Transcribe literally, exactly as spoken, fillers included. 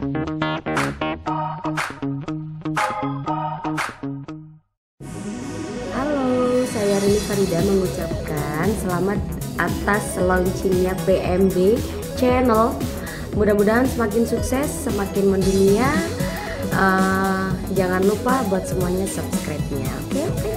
Halo, saya Rini Farida mengucapkan selamat atas launchingnya P M B Channel. Mudah-mudahan semakin sukses, semakin mendunia. Uh, jangan lupa buat semuanya subscribe-nya, oke? Okay?